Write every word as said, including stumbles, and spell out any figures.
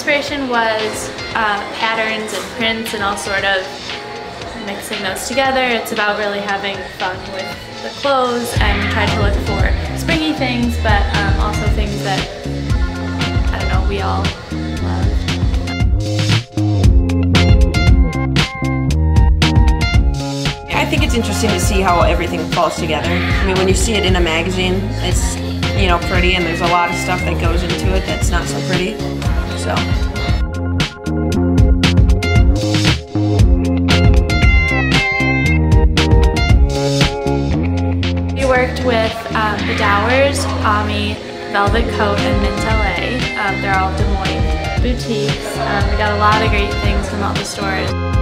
inspiration was uh, patterns and prints and all sort of mixing those together. It's about really having fun with the clothes, and we tried to look for springy things, but um, also things that, I don't know, we all love. I think it's interesting to see how everything falls together. I mean, when you see it in a magazine, it's, you know, pretty, and there's a lot of stuff that goes into it that's not so pretty, so. We worked with um, the Dowers, Ami, Velvet Coat, and Mint L A. Um, they're all Des Moines boutiques. Um, we got a lot of great things from all the stores.